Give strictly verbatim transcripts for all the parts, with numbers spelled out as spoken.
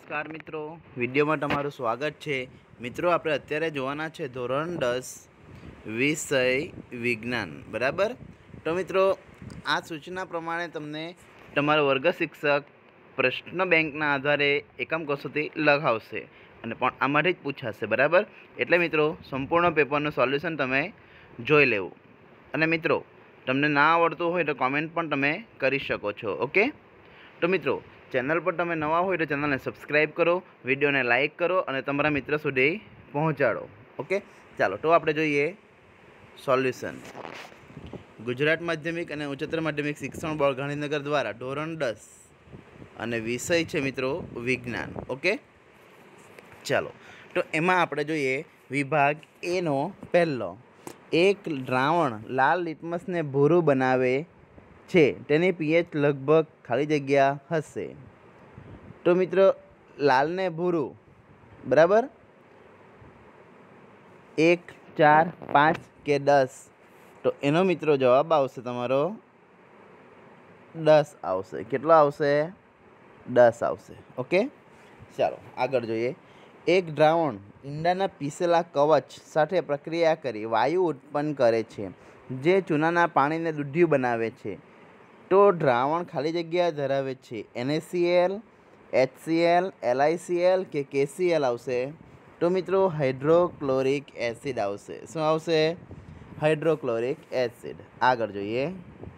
नमस्कार मित्रों, विडियो में तमारुं स्वागत है। मित्रों, आपणे अत्यारे जोवाना छे धोरण दस विषय विज्ञान। बराबर। तो मित्रों, आ सूचना प्रमाणे तमने तमारो वर्ग शिक्षक प्रश्न बेंकना आधारे एकम कसोटी लखावशे अने पण आमांथी ज पूछाशे। बराबर। एटले मित्रों, संपूर्ण पेपरनुं सोल्यूशन तमे जोई लेवुं अने मित्रों, तमने ना आवडतुं होय तो कॉमेंट पण तमे करी शको छो। ओके। तो मित्रों, चेनल पर तमे नवा हो तो चेनल ने सब्सक्राइब करो, विडियो ने लाइक करो और तमारा मित्र सुधी पहोंचाडो। ओके। चलो तो आपणे जोईए सोल्यूशन। गुजरात माध्यमिक और उच्चतर माध्यमिक शिक्षण बोर्ड गांधीनगर द्वारा धोरण दस और विषय है मित्रों विज्ञान। ओके। चलो तो एमां आपणे जोईए विभाग ए नो पहलो। एक द्रावण लाल लिटमस ने भूरू बनावे छे तेनी पीएच लगभग खाली जग्या हशे। तो मित्रों, लाल ने भूरू बराबर एक चार पांच के दस, तो एनो मित्रों जवाब आवशे तमारो दस आवशे। केटलो आवशे? दस आवशे। ओके। चलो आगळ जोईए। एक द्रावण ईंडाना पीसेला कवच साथे प्रक्रिया करी वायु उत्पन्न करे छे जे चूनाना पाणीने दूधिયું बनावे छे। तो द्रावण खाली जग्या धरावे छे। एनएसीएल, एचसीएल, एलआईसीएल के केसीएल आवशे? तो मित्रों हाइड्रोक्लोरिक एसिड आवशे। शुं आवशे? Hydrochloric acid. आगळ जोईए।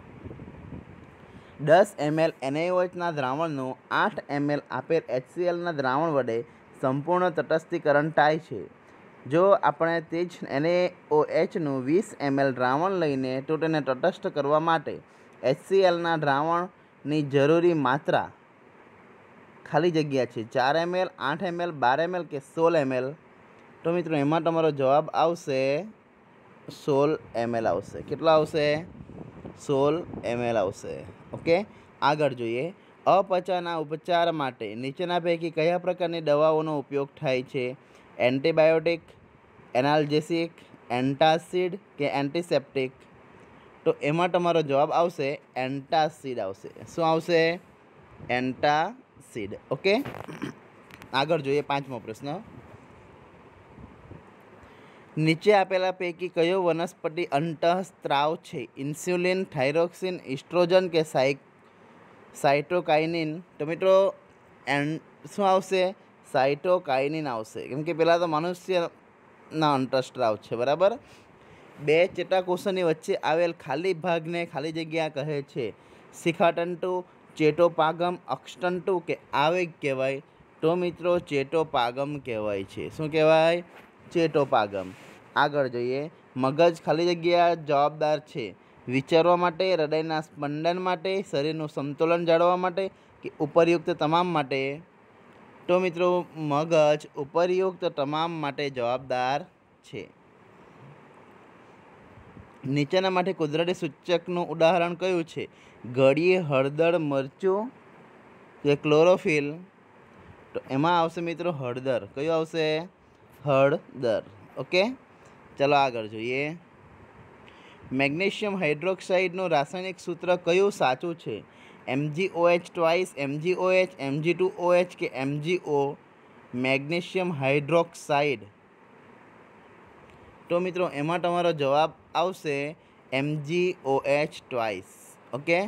दस एम एल एनएओएच ना द्रावणनुं आठ एम एल आपेल एचसीएल ना द्रावण वडे संपूर्ण तटस्थीकरण थाय छे। जो आपणे ते ज एनएओएचनुं वीस एम एल द्रावण लईने तो तेने तटस्थ करवा माटे एचसीएल ना द्रावणनी जरूरी मात्रा खाली जग्या है चार एम एल, आठ एम एल, बार एम एल के सोल एम एल। तो मित्रों एमां तमारो जवाब आवशे सोल एम एल आवशे। केटलो आवशे? सोल एम एल आवशे। ओके। आगळ जोईए। अपचाना उपचार माटे नीचेना पैकी कया प्रकारनी दवाओनो उपयोग थाय छे? एंटीबायोटिक, एनाल्जेसिक, एंटासिड के एंटीसेप्टिक। तो एमां तमारो जवाब आवशे एंटासिड आवशे। शुं आवशे? एंटासिड। ओके। आगळ जोईए पांचमो प्रश्न। नीचे आपेला पैकी कयो वनस्पति अंतःस्त्राव छे? इन्स्युलिन, थायरोक्सिन, इस्ट्रोजन के साइक साइटोकाइनिन। तो मित्रों एन शुं आवशे? साइटोकाइनिन आवशे, केम के पेला तो मनुष्यना अंतःस्त्राव छे। बराबर। बे चेताकोषोनी वच्चे आवेल खाली भागने खाली जग्या कहे छे? शिखातंतु, चेटोपागम, अक्षतंतु के आवेग कहेवाय? तो मित्रों चेटोपागम कहेवाय छे। शुं कहेवाय? चेटोपागम। आगळ जोईए। मगज खाली जग्या जवाबदार छे विचारवा माटे, हृदयना स्पंदन माटे, शरीरनुं संतुलन जाळववा माटे के उपर्युक्त तमाम माटे? तो मित्रों मगज उपर्युक्त तमाम माटे जवाबदार छे। नीचेना माटे कुदरती सूचकनुं उदाहरण कयुं छे? गળી, हळदर, मरचुं के क्लोरोफिल? तो एमां आवशे मित्रों हळदर। कयुं आवशे? हळदर। ओके। चलो आगळ जोईए। मैग्नीशियम हाइड्रोक्साइडनुं रासायनिक सूत्र कयुं साचुं छे? एमजीओएच ट्वाइस, एमजीओएच, एमजीटूओएच के एमजीओ? Magnesium hydroxide. तो मित्रों एमां तमारो जवाब आवशे एमजीओएच ट्वाइस। ओके।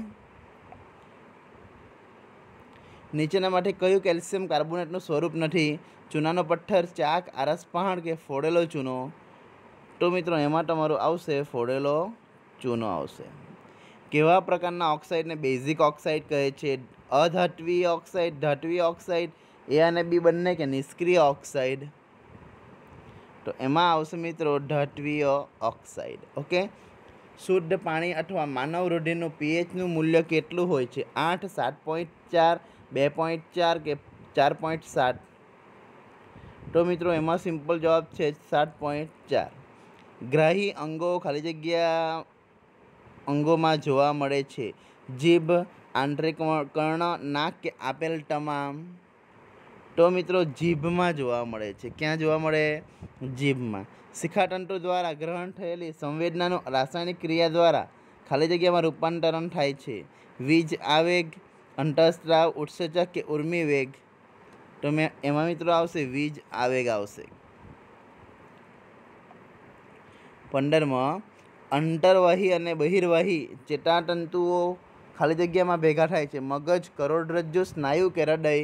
नीचेना माटे कयुं केल्शियम कार्बोनेटनुं स्वरूप नथी? चूनानो पत्थर, चाक, आरस पहाड़ के फोड़ेलो चूनो? तो मित्रों एमां तमारो आवशे फोड़ेलो चूनो आवशे। केवा प्रकारना ऑक्साइड ने बेजिक ऑक्साइड कहे छे? अधात्वीय ऑक्साइड, धात्वीय ऑक्साइड, ए अने बी बंने के निष्क्रिय ऑक्साइड? तो एमां आवशे मित्रों धात्वीय ऑक्साइड। ओके। शुद्ध पाणी अथवा मानव रुधिरनुं पीएचनुं मूल्य केटलुं होय छे? आठ, सात पॉइंट चार, बे पॉइंट चार के चार पॉइंट सात? तो मित्रों एमां सिंपल जवाब छे सात पॉइंट चार। ग्राही अंगो खाली जग्या अंगोमां जोवा मळे छे? जीभ, आंतरिक कर्ण, नाक के आपेल तमाम? तो मित्रों जीभमां जोवा मळे छे। क्यां जोवा मळे? जीभमां। शिखातंतु द्वारा ग्रहण थयेली संवेदनानुं रासायनिक क्रिया द्वारा खाली जग्यामां रूपांतरण थाय छे? वीज आवेग, अंतःस्त्राव, उत्सेचक के उर्मी वेग? तो मैं एमां मित्रों आवशे वीज आवेग आवशे। पंदरमो अंतर्वाही अने बहिर्वाही चेतातंतुओ खाली जग्यामां भेगा थाय छे। मगज, करोड़रज्जु, स्नायु के हृदय?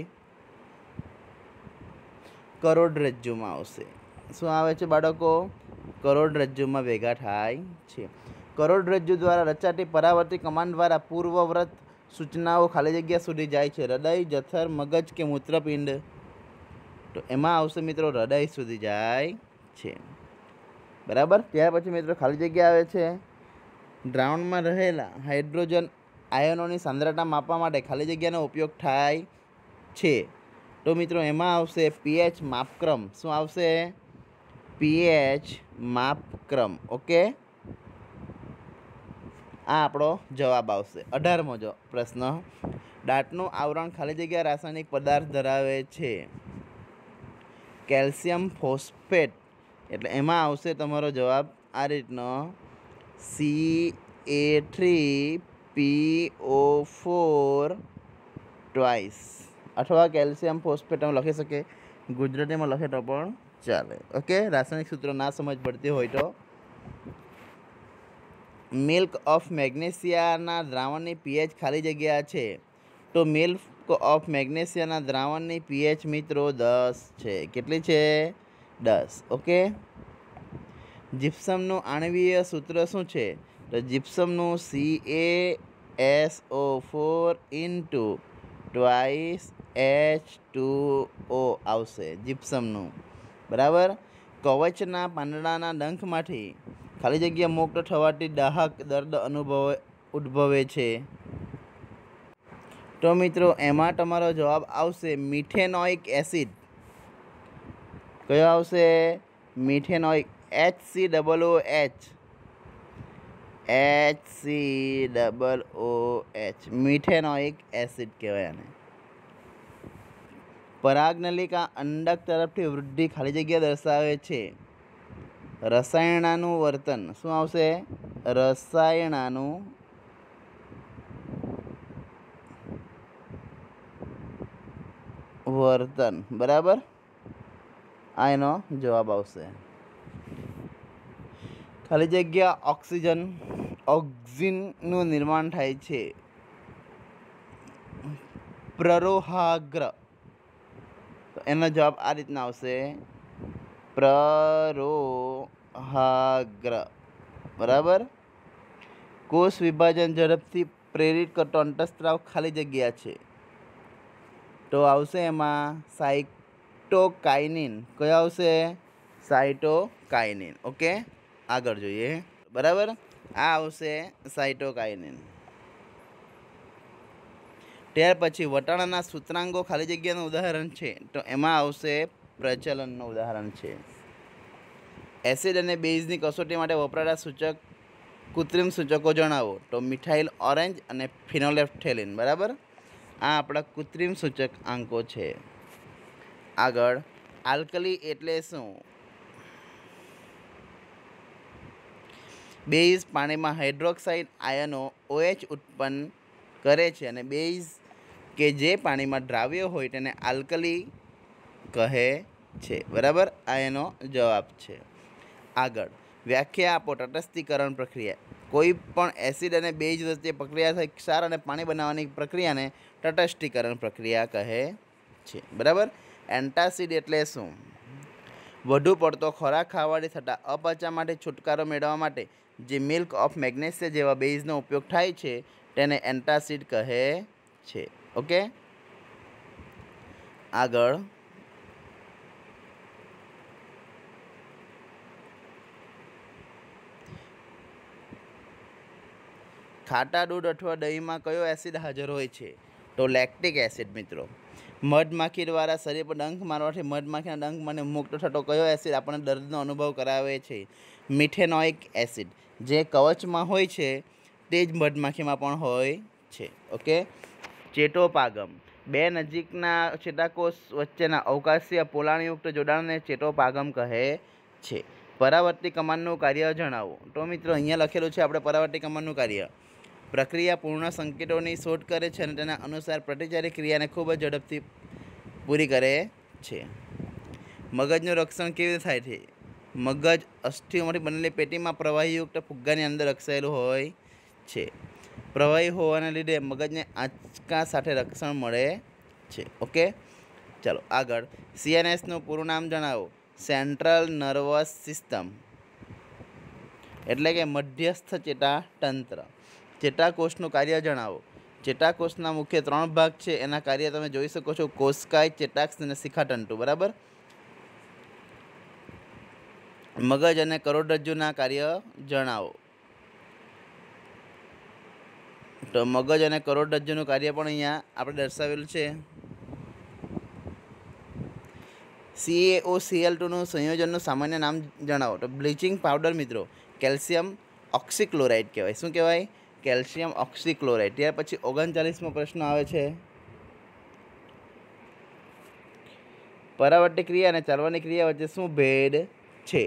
करोड़रज्जुमां आवशे। शुं आवे छे बाळको? करोड़रज्जुमां भेगा थाय छे। करोड़रज्जु द्वारा रचाती परावर्ती कमान द्वारा पूर्वव्रत सूचनाओ खाली जग्या सुधी जाय छे। हृदय, जठर, मगज के मूत्रपिंड? तो एमां आवशे मित्रों हृदय सुधी जाय छे। बराबर। त्यार पछी मित्रों खाली जग्या आवे छे द्रावणमां रहेला हाइड्रोजन आयनोनी सांद्रता मापवा माटे खाली जग्यानो उपयोग थाय छे। तो मित्रों एमां आवशे पीएच मापक्रम। शुं आवशे? पीएच मापक्रम। ओके, आ आपणो जवाब आवशे। अठारमो जो प्रश्न, दांतनुं आवरण खाली जग्या रासायणिक पदार्थ धरावे छे। Calcium phosphate. एटले एमां आवशे तमारो जवाब आ रीतनो C A three P O four twice अथवा केल्शियम फॉस्फेट हम लखी सके, गुजराती में लखे तो पण चाले। ओके, रासायनिक सूत्र ना समझ पड़ती हो तो मिल्क ऑफ मैग्नेशिया द्रावण की पीएच खाली जग्या है। तो मिल्क ऑफ मैग्नेशिया द्रावण की पीएच मित्रों दस है। केटली है? दस। ओके, जिप्सम आणवीय सूत्र शू है? तो gypsum C A S O four into twice H two O आवशे जिप्सम। बराबर। कवचना પાંદડાના ડંખમાંથી खाली जग्या मुक्त थवाथी दाहक दर्द अनुभव उद्भवे छे। तो मित्रों एमां तमारो जवाब आवशे मिथेनोइक एसिड। कयो आवशे? Methanoic H C double O H H C double O H methanoic acid कहेवाय आने। परागनलिका अंडक तरफथी वृद्धि खाली जग्या दर्शावे छे। रसायणानुं वर्तन। शुं आवशे? रसायणानुं वर्तन। बराबर, आ एनो जवाब आवशे। खाली जग्या ऑक्सीजन ऑक्सीजननुं निर्माण थाय छे प्ररोहाग्र। तो एनो जवाब आ रीतना आवशे प्ररोहाग्र। बराबर। कोष विभाजन झड़पथी प्रेरित करतो अंतस्त्राव खाली जग्या छे। तो आवशे एमां साइटोकाइनिन। कयो आवशे? साइटोकाइनिन। ओके, आगळ जोईए। बराबर, आ आवशे साइटोकाइनिन। त्यार पछी वटाणाना सूत्रांगो खाली जग्यानुं उदाहरण छे। तो एमां आवशे प्रचलननुं उदाहरण छे। एसिड अने बेઝની कसोटी माटे वपराता सूचक कृत्रिम सूचको जणावो। तो मिथाइल ऑरेंज अने फिनोलेफ्थेलिन। बराबर, आ आपणा कृत्रिम सूचक आंको छे। आगळ आल्कली एटले शुं? बेઝ पानी में हाइड्रोक्साइड आयनो ओएच उत्पन्न करे छे अने बेઝ के जे पानी में द्राव्य होय तेने आल्कली कहे छे। बराबर, आ एनो जवाब छे। आगळ व्याख्या आपो तटस्थीकरण प्रक्रिया। कोई पण एसिड अने बेઝ वच्चे प्रक्रिया थई क्षार अने पाणी बनाववानी प्रक्रियाने तटस्थीकरण प्रक्रिया कहे छे। बराबर। एंटासिड एटले शुं? વધુ પડતો ખોરાક ખાવાથી થતા અપચામાંથી છુટકારો મેળવવા માટે જે મિલ્ક ઓફ મેગ્નેશિયા જેવા બેઝનો ઉપયોગ થાય છે તેને એન્ટાસિડ કહે છે। ઓકે, આગળ ખાટા दूध अथवा दहींमां कयो एसिड हाजर होय छे? तो लेक्टिक एसिड। मित्रों मधमाखी द्वारा शरीर पर डंख मारवाथी मधमाखीना डंख माने मुक्त थतो कयो एसिड आपणे दर्दनो अनुभव करावे छे? Methanoic acid. जे कवचमां होय छे ते ज मधमाखीमां पण होय छे। ओके, चेतोपागम। बे नजीकना चेताकोष वच्चेना अवकाशीय पोलाणयुक्त जोडाणने चेतोपागम कहे छे। परावर्ती कमाननुं कार्य जणावो। तो मित्रों अहींया लखेलुं छे आपणे परावर्ती कमाननुं कार्य। प्रक्रिया पूर्ण संकेतों की शोध करे छे अने तेना अनुसार प्रतिचारी क्रिया ने खूब ज झड़पथी પૂરી કરે છે। મગજનું રક્ષણ કેવી રીતે થાય છે? મગજ અસ્થિઓમાંથી બનેલી પેટીમાં પ્રવાહીયુક્ત ફુગ્ગાની અંદર રક્ષાયેલું હોય છે। પ્રવાહી હોવાના લીધે મગજને આંચકા સાથે રક્ષણ મળે છે। ઓકે, ચાલો આગળ। સીએનએસનું પૂરું નામ જણાવો। સેન્ટ્રલ નર્વસ સિસ્ટમ એટલે કે મધ્યસ્થ ચેતાતંત્ર। ચેતાકોષનું કાર્ય જણાવો। ચેતાકોષના મુખ્ય ત્રણ ભાગ છે, એના કાર્ય તમે જોઈ શકો છો, કોષકાય, ચેતાક્ષ અને શિખાતંતુ। બરાબર। મગજ અને કરોડરજ્જુના કાર્ય જણાવો। તો મગજ અને કરોડરજ્જુનું કાર્ય પણ અહીંયા આપણે દર્શાવેલું છે। સીએઓસીએલ ટુનું સંયોજનનું સામાન્ય નામ જણાવો। તો બ્લીચિંગ પાવડર મિત્રો કેલ્શિયમ ઓક્સીક્લોરાઇડ કહેવાય। શું કહેવાય? Calcium oxychloride. ત્યાર પછી ઓગણચાલીસમો પ્રશ્ન આવે છે, પરાવર્તિત ક્રિયા અને ચાલવાની ક્રિયા વચ્ચે શું ભેદ છે?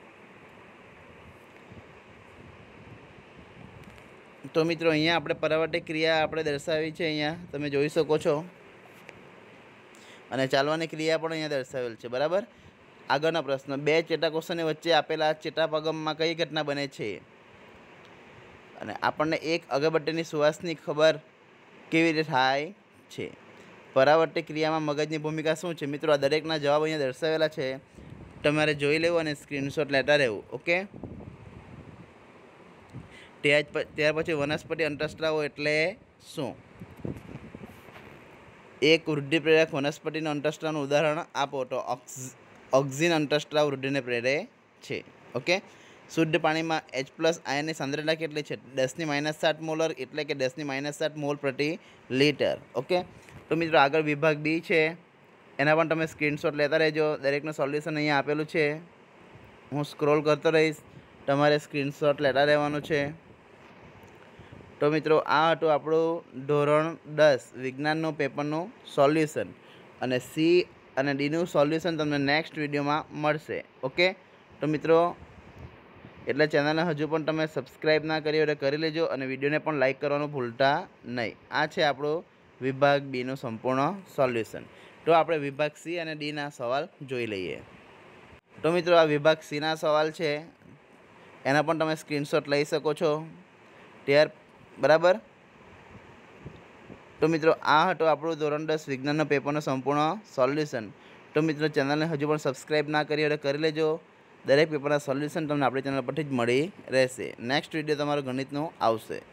તો મિત્રો અહીંયા આપણે પરાવર્તિત ક્રિયા આપણે દર્શાવી છે, અહીંયા તમે જોઈ શકો છો, અને ચાલવાની ક્રિયા પણ અહીંયા દર્શાવેલ છે। બરાબર। આગળનો પ્રશ્ન, બે ચેતાકોષોની વચ્ચે આપેલા ચેતાપગમમાં કઈ ઘટના બને છે? અને આપણને એક અગરબત્તીની સુવાસની ખબર કેવી રીતે થાય છે? પરાવર્તિત ક્રિયામાં મગજની ભૂમિકા શું છે? મિત્રો આ દરેકના જવાબ અહીંયા દર્શાવેલા છે, તમારે જોઈ લેવું અને સ્ક્રીનશોટ લેતા રહેવું। ઓકે, ત્યાર પછી વનસ્પતિ અંતઃસ્ત્રાવો એટલે શું? એક વૃદ્ધિ પ્રેરક વનસ્પતિનું અંતઃસ્ત્રાવનું ઉદાહરણ આપો। તો ઓક્સિન અંતઃસ્ત્રાવ વૃદ્ધિને પ્રેરે છે। ઓકે, શુદ્ધ પાણીમાં એચ પ્લસ આયનની સાંદ્રતા કેટલી છે? દસની માઇનસ સાત મોલર એટલે કે દસની માઇનસ સાત મોલ પ્રતિ લીટર। ઓકે, તો મિત્રો આગળ વિભાગ બી છે, એના પણ તમે સ્ક્રીનશોટ લેતા રહેજો। દરેકનું સોલ્યુશન અહીંયા આપેલું છે, હું સ્ક્રોલ કરતો રહીશ, તમારે સ્ક્રીનશોટ લેતા રહેવાનું છે। તો મિત્રો આ હતું આપણું ધોરણ દસ વિજ્ઞાનનું પેપરનું સોલ્યુશન, અને સી અને ડીનું સોલ્યુશન તમને નેક્સ્ટ વિડીયોમાં મળશે। ઓકે, તો મિત્રો એટલે ચેનલને હજુ પણ તમે સબસ્ક્રાઈબ ના કરી હોય તો કરી લેજો, અને વિડીયોને પણ લાઇક કરવાનું ભૂલતા નહીં। આ છે આપણું વિભાગ બીનું સંપૂર્ણ સોલ્યુશન। તો આપણે વિભાગ સી અને ડીના સવાલ જોઈ લઈએ। તો મિત્રો આ વિભાગ સીના સવાલ છે, એના પણ તમે સ્ક્રીનશોટ લઈ શકો છો ત્યાર। બરાબર। તો મિત્રો આ હતું આપણું ધોરણ દસ વિજ્ઞાનના પેપરનું સંપૂર્ણ સોલ્યુશન। તો મિત્રો ચેનલને હજુ પણ સબસ્ક્રાઈબ ના કરી હોય તો કરી લેજો। દરેક પેપરના સોલ્યુશન તમને આપણી ચેનલ પરથી જ મળી રહેશે। નેક્સ્ટ વિડીયો તમારું ગણિતનું આવશે।